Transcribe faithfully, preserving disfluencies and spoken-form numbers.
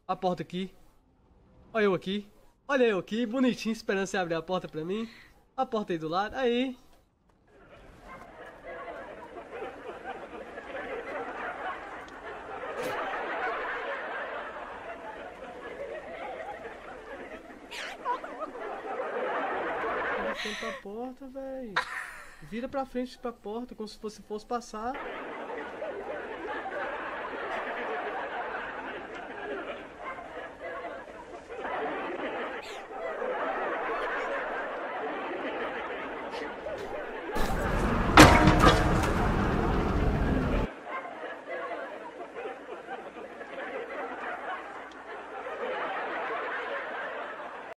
A porta aqui. Olha eu aqui. Olha eu aqui, bonitinho, esperando você abrir a porta pra mim. A porta aí do lado. Aí. Tá de frente pra porta, velho. Vira pra frente pra porta, como se você fosse passar.